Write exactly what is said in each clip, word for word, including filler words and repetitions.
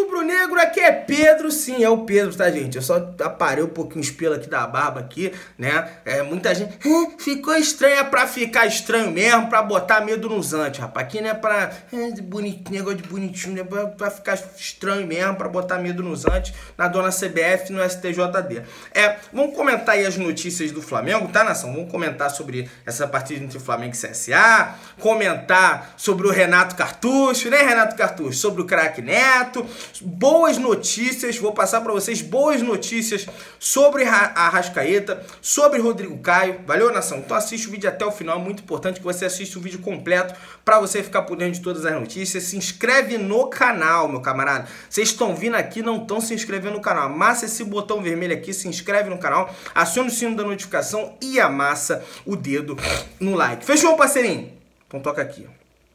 rubro-negro, aqui é Pedro, sim, é o Pedro, tá, gente? Eu só aparei um pouquinho os pelos aqui da barba aqui, né? É, muita gente, ah, ficou estranho, é pra ficar estranho mesmo, pra botar medo nos antes, rapaz. Aqui não é pra é, de bonito, negócio de bonitinho, é pra, pra ficar estranho mesmo, pra botar medo nos antes, na dona C B F e no S T J D. É, vamos comentar aí as notícias do Flamengo, tá, nação? Vamos comentar sobre essa partida entre Flamengo e C S A, comentar sobre o Renato Cartucho, né, Renato Cartucho? Sobre o craque Neto, boas notícias, vou passar para vocês boas notícias sobre a Arrascaeta, sobre Rodrigo Caio, valeu, nação? Então assiste o vídeo até o final, é muito importante que você assista o vídeo completo para você ficar por dentro de todas as notícias. Se inscreve no canal, meu camarada. Vocês estão vindo aqui, não estão se inscrevendo no canal, amassa esse botão vermelho aqui, se inscreve no canal, aciona o sino da notificação e amassa o dedo no like. Fechou, parceirinho? Então toca aqui.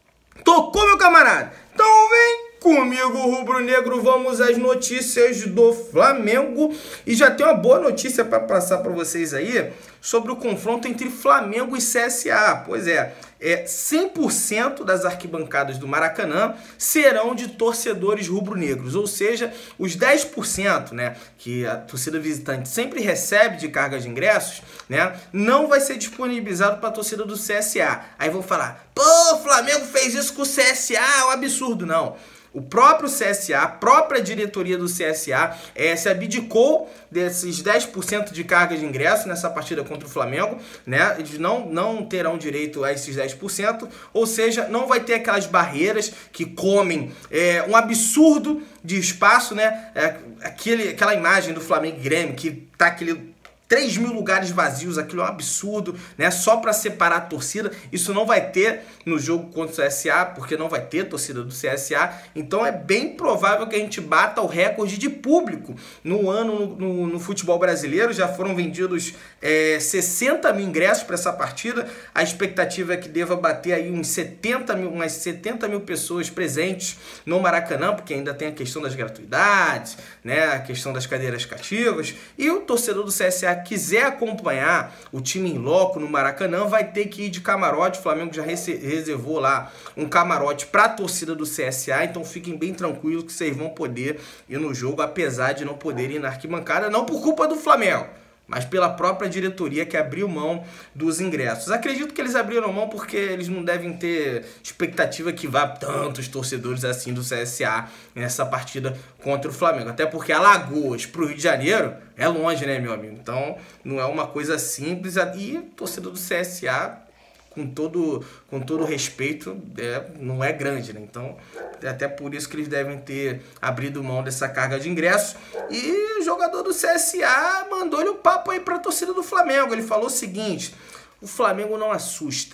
Tocou, meu camarada? Então vem comigo, rubro-negro, vamos às notícias do Flamengo. E já tem uma boa notícia para passar para vocês aí sobre o confronto entre Flamengo e C S A. Pois é, é cem por cento das arquibancadas do Maracanã serão de torcedores rubro-negros, ou seja, os dez por cento, né, que a torcida visitante sempre recebe de carga de ingressos, né, não vai ser disponibilizado para a torcida do C S A. Aí vão falar, pô, o Flamengo fez isso com o C S A, é um absurdo. Não. O próprio C S A, a própria diretoria do C S A, é, se abdicou desses dez por cento de carga de ingresso nessa partida contra o Flamengo, né? Eles não, não terão direito a esses dez por cento, ou seja, não vai ter aquelas barreiras que comem é, um absurdo de espaço, né? É, aquele, aquela imagem do Flamengo e Grêmio, que tá aquele três mil lugares vazios, aquilo é um absurdo, né? Só para separar a torcida. Isso não vai ter no jogo contra o C S A, porque não vai ter torcida do C S A. Então é bem provável que a gente bata o recorde de público no ano no, no, no futebol brasileiro. Já foram vendidos é, sessenta mil ingressos para essa partida. A expectativa é que deva bater aí uns setenta mil, umas setenta mil pessoas presentes no Maracanã, porque ainda tem a questão das gratuidades, né? A questão das cadeiras cativas. E o torcedor do C S A quiser acompanhar o time em loco no Maracanã, vai ter que ir de camarote. O Flamengo já reservou lá um camarote para a torcida do C S A, então fiquem bem tranquilos que vocês vão poder ir no jogo, apesar de não poderem ir na arquibancada, não por culpa do Flamengo, mas pela própria diretoria que abriu mão dos ingressos. Acredito que eles abriram mão porque eles não devem ter expectativa que vá tantos torcedores assim do C S A nessa partida contra o Flamengo. Até porque Alagoas para o Rio de Janeiro é longe, né, meu amigo? Então não é uma coisa simples. E o torcedor do C S A, com todo, com todo respeito, é, não é grande, né? Então, é até por isso que eles devem ter abrido mão dessa carga de ingressos. E o jogador do C S A mandou-lhe o papo aí para a torcida do Flamengo. Ele falou o seguinte: o Flamengo não assusta.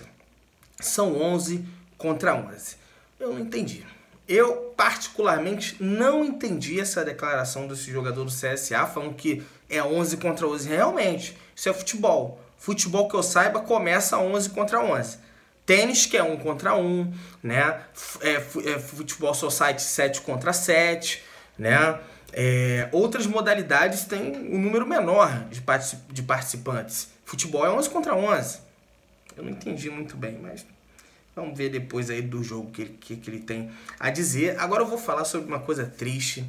São onze contra onze. Eu não entendi. Eu, particularmente, não entendi essa declaração desse jogador do C S A, falando que é onze contra onze. Realmente, isso é futebol. Futebol que eu saiba começa onze contra onze. Tênis que é um contra um, né? É, é, futebol society sete contra sete, né? É, outras modalidades têm um número menor de, particip de participantes. Futebol é onze contra onze. Eu não entendi muito bem, mas vamos ver depois aí do jogo que, que, que ele tem a dizer. Agora eu vou falar sobre uma coisa triste.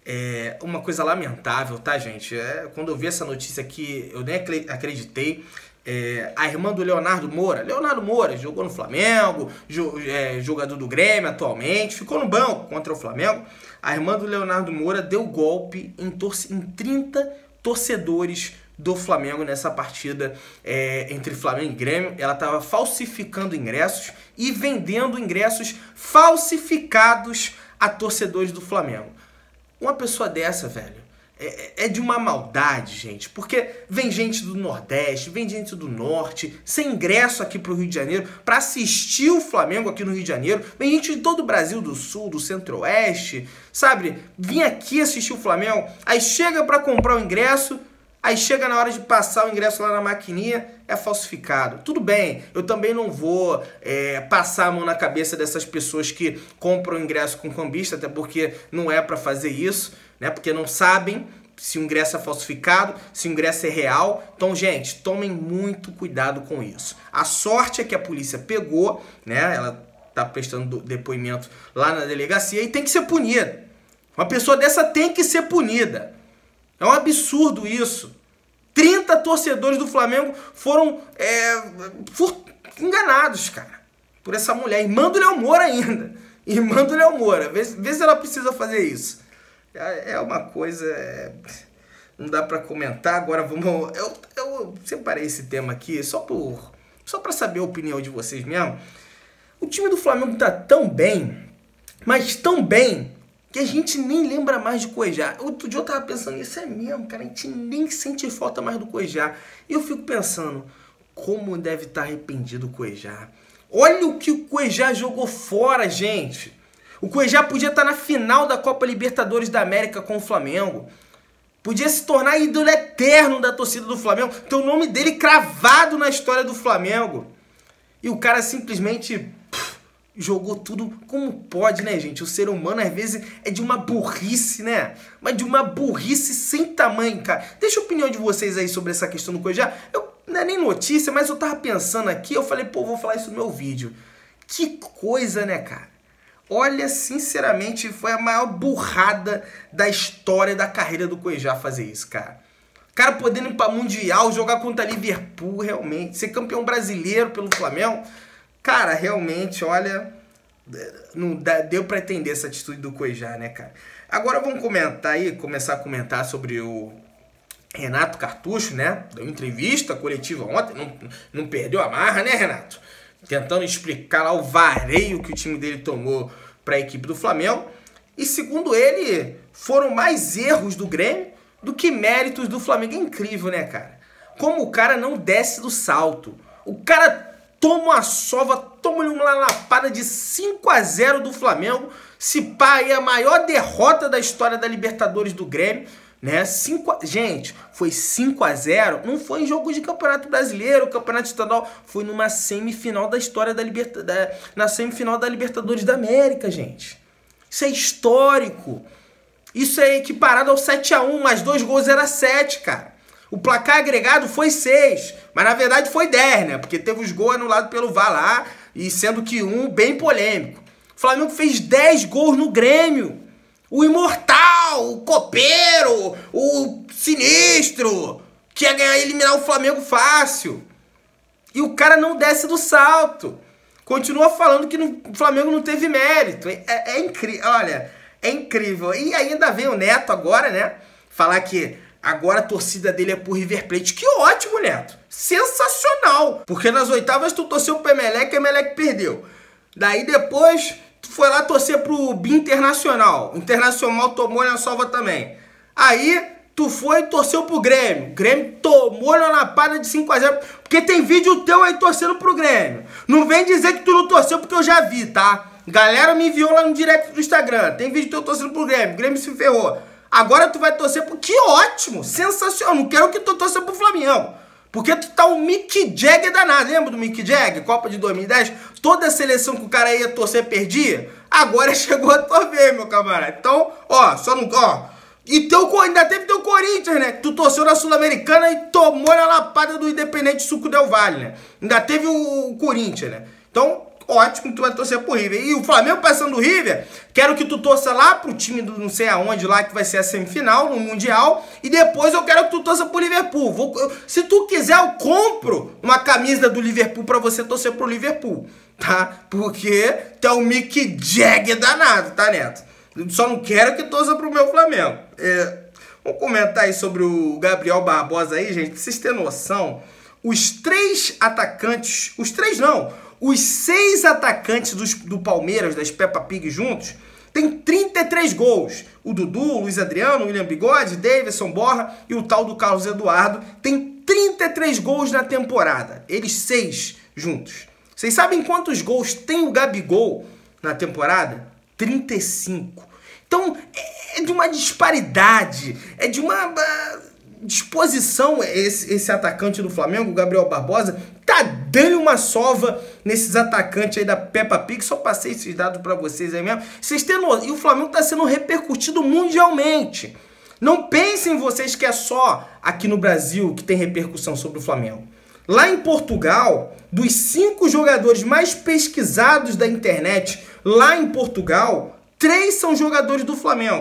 É uma coisa lamentável, tá, gente? É, quando eu vi essa notícia aqui, eu nem acreditei. É, a irmã do Leonardo Moura, Leonardo Moura, jogou no Flamengo, jo, é, jogador do Grêmio atualmente, ficou no banco contra o Flamengo. A irmã do Leonardo Moura deu golpe em, em trinta torcedores do Flamengo nessa partida é, entre Flamengo e Grêmio. Ela estava falsificando ingressos e vendendo ingressos falsificados a torcedores do Flamengo. Uma pessoa dessa, velho, é, é de uma maldade, gente. Porque vem gente do Nordeste, vem gente do Norte, sem ingresso aqui pro Rio de Janeiro, para assistir o Flamengo aqui no Rio de Janeiro. Vem gente de todo o Brasil, do Sul, do Centro-Oeste, sabe? Vim aqui assistir o Flamengo, aí chega para comprar o ingresso, aí chega na hora de passar o ingresso lá na maquininha, é falsificado. Tudo bem, eu também não vou é, passar a mão na cabeça dessas pessoas que compram o ingresso com cambista, até porque não é para fazer isso, né? Porque não sabem se o ingresso é falsificado, se o ingresso é real. Então, gente, tomem muito cuidado com isso. A sorte é que a polícia pegou, né? Ela tá prestando depoimento lá na delegacia e tem que ser punida. Uma pessoa dessa tem que ser punida. É um absurdo isso. trinta torcedores do Flamengo foram é, enganados, cara, por essa mulher. Irmã do Léo Moura ainda. Irmã do Léo Moura. Vê, vê se ela precisa fazer isso. É, é uma coisa... É, não dá pra comentar. Agora vamos... Eu, eu separei esse tema aqui só por... Só pra saber a opinião de vocês mesmo. O time do Flamengo tá tão bem, mas tão bem, que a gente nem lembra mais de Cuejá. Outro dia eu tava pensando, isso é mesmo, cara, a gente nem sente falta mais do Cuejá. E eu fico pensando, como deve estar arrependido o Cuejá. Olha o que o Cuejá jogou fora, gente. O Cuejá podia estar na final da Copa Libertadores da América com o Flamengo. Podia se tornar ídolo eterno da torcida do Flamengo. Ter o nome dele cravado na história do Flamengo. E o cara simplesmente pff, jogou tudo como pode, né, gente? O ser humano, às vezes, é de uma burrice, né? Mas de uma burrice sem tamanho, cara. Deixa a opinião de vocês aí sobre essa questão do Cuejá. Eu, não é nem notícia, mas eu tava pensando aqui, eu falei, pô, vou falar isso no meu vídeo. Que coisa, né, cara? Olha, sinceramente, foi a maior burrada da história da carreira do Cuejá fazer isso, cara. O cara podendo ir pra Mundial, jogar contra Liverpool, realmente. Ser campeão brasileiro pelo Flamengo. Cara, realmente, olha... Não dá, deu pra entender essa atitude do Cuejá, né, cara? Agora vamos comentar aí, começar a comentar sobre o Renato Cartucho, né? Deu entrevista coletiva ontem, não, não perdeu a marra, né, Renato? Tentando explicar lá o vareio que o time dele tomou para a equipe do Flamengo. E segundo ele, foram mais erros do Grêmio do que méritos do Flamengo. É incrível, né, cara? Como o cara não desce do salto. O cara toma uma sova, toma uma lapada de cinco a zero do Flamengo. Se pá, aí a maior derrota da história da Libertadores do Grêmio. Né? cinco a... Gente, foi cinco a zero, não foi em jogo de Campeonato Brasileiro, Campeonato Estadual, foi numa semifinal da história da Libertadores, na semifinal da Libertadores da América, gente. Isso é histórico. Isso é equiparado ao sete a um, mas dois gols era sete, cara. O placar agregado foi seis, mas na verdade foi dez, né? Porque teve os gols anulados pelo V A R lá, e sendo que um bem polêmico. O Flamengo fez dez gols no Grêmio. O imortal, o copeiro, o sinistro, que ia ganhar e eliminar o Flamengo fácil. E o cara não desce do salto. Continua falando que no, o Flamengo não teve mérito. É, é, é incrível, olha, é incrível. E ainda vem o Neto agora, né, falar que agora a torcida dele é pro River Plate. Que ótimo, Neto. Sensacional. Porque nas oitavas tu torceu pro Emelec e o Emelec perdeu. Daí depois... Tu foi lá torcer pro Internacional. O Internacional tomou na sova também. Aí, tu foi e torceu pro Grêmio. O Grêmio tomou na lapada de cinco a zero. Porque tem vídeo teu aí torcendo pro Grêmio. Não vem dizer que tu não torceu, porque eu já vi, tá? Galera me enviou lá no direct do Instagram. Tem vídeo teu torcendo pro Grêmio. O Grêmio se ferrou. Agora tu vai torcer pro... Que ótimo! Sensacional! Não quero que tu torça pro Flamengo. Porque tu tá um Mick Jagger danado. Lembra do Mick Jagger? Copa de dois mil e dez? Toda a seleção que o cara ia torcer perdia. Agora chegou a tua vez, meu camarada. Então, ó, só não... Ó. E teu, ainda teve teu Corinthians, né? Que tu torceu na Sul-Americana e tomou na lapada do Independente Suco Del Valle, né? Ainda teve o, o Corinthians, né? Então... Ótimo que tu vai torcer pro River. E o Flamengo passando do River, quero que tu torça lá pro time do não sei aonde lá, que vai ser a semifinal, no Mundial. E depois eu quero que tu torça pro Liverpool. Vou, eu, se tu quiser, eu compro uma camisa do Liverpool pra você torcer pro Liverpool, tá? Porque tu é um Mick Jagger danado, tá, Neto? Eu só não quero que torça pro meu Flamengo. É, vamos comentar aí sobre o Gabriel Barbosa aí, gente. Pra vocês terem noção, os três atacantes... Os três não... Os seis atacantes dos, do Palmeiras, das Peppa Pig juntos, tem trinta e três gols. O Dudu, o Luiz Adriano, o William Bigode, Davidson Borra e o tal do Carlos Eduardo tem trinta e três gols na temporada. Eles seis juntos. Vocês sabem quantos gols tem o Gabigol na temporada? trinta e cinco. Então, é de uma disparidade, é de uma... disposição, esse, esse atacante do Flamengo, o Gabriel Barbosa, tá dando uma sova nesses atacantes aí da Peppa Pig. Só passei esses dados pra vocês aí mesmo. Vocês têm noção, e o Flamengo tá sendo repercutido mundialmente. Não pensem vocês que é só aqui no Brasil que tem repercussão sobre o Flamengo. Lá em Portugal, dos cinco jogadores mais pesquisados da internet, lá em Portugal, três são jogadores do Flamengo.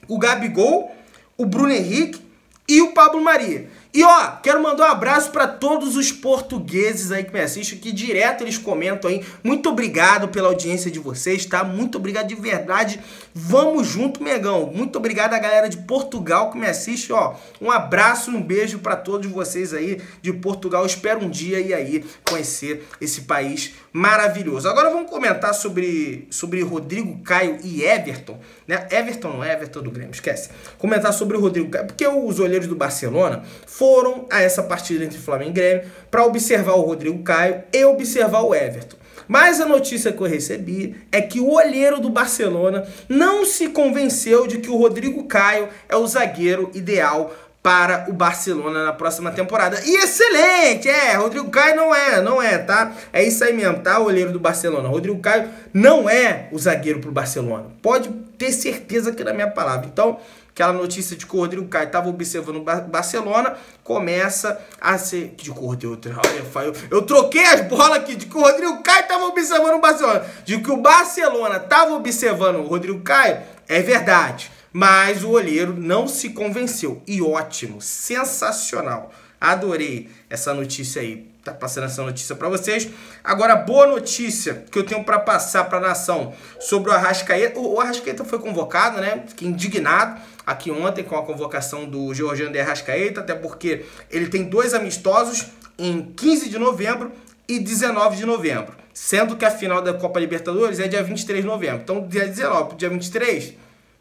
o Gabigol, o Bruno Henrique e o Pablo Maria. E ó, quero mandar um abraço para todos os portugueses aí que me assistem, que direto eles comentam aí. Muito obrigado pela audiência de vocês, tá? Muito obrigado de verdade. Vamos junto, Megão. Muito obrigado a galera de Portugal que me assiste, ó. Um abraço, um beijo para todos vocês aí de Portugal. Espero um dia ir aí conhecer esse país maravilhoso. Agora vamos comentar sobre, sobre Rodrigo Caio e Everton, né? Everton não é Everton do Grêmio, esquece. Comentar sobre o Rodrigo Caio, porque os olheiros do Barcelona foram a essa partida entre Flamengo e Grêmio para observar o Rodrigo Caio e observar o Everton. Mas a notícia que eu recebi é que o olheiro do Barcelona não se convenceu de que o Rodrigo Caio é o zagueiro ideal para o Barcelona na próxima temporada. E excelente! É, Rodrigo Caio não é, não é, tá? É isso aí mesmo, tá? O olheiro do Barcelona. Rodrigo Caio não é o zagueiro pro Barcelona. Pode ter certeza aqui na minha palavra. Então, aquela notícia de que o Rodrigo Caio estava observando o Barcelona começa a ser... De que o Rodrigo... Olha, eu, eu troquei as bolas aqui. De que o Rodrigo Caio estava observando o Barcelona. De que o Barcelona estava observando o Rodrigo Caio, é verdade. Mas o olheiro não se convenceu. E ótimo, sensacional. Adorei essa notícia aí. Tá passando essa notícia para vocês. Agora, boa notícia que eu tenho para passar para a nação sobre o Arrascaeta. O Arrascaeta foi convocado, né? Fiquei indignado aqui ontem com a convocação do Georgiano de Arrascaeta, até porque ele tem dois amistosos em quinze de novembro e dezenove de novembro. Sendo que a final da Copa Libertadores é dia vinte e três de novembro. Então, dia dezenove para dia vinte e três...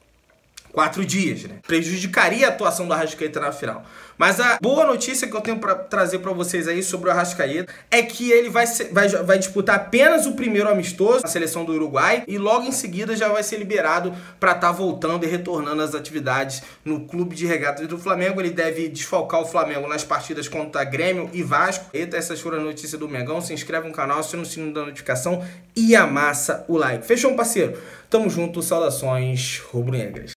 Quatro dias, né? Prejudicaria a atuação do Arrascaeta na final. Mas a boa notícia que eu tenho para trazer para vocês aí sobre o Arrascaeta é que ele vai, ser, vai, vai disputar apenas o primeiro amistoso, a seleção do Uruguai, e logo em seguida já vai ser liberado para estar tá voltando e retornando às atividades no Clube de Regatas do Flamengo. Ele deve desfalcar o Flamengo nas partidas contra Grêmio e Vasco. Eita, essas foram as notícias do Mengão. Se inscreve no canal, aciona o sininho da notificação e amassa o like. Fechou, parceiro? Tamo junto, saudações rubro-negras.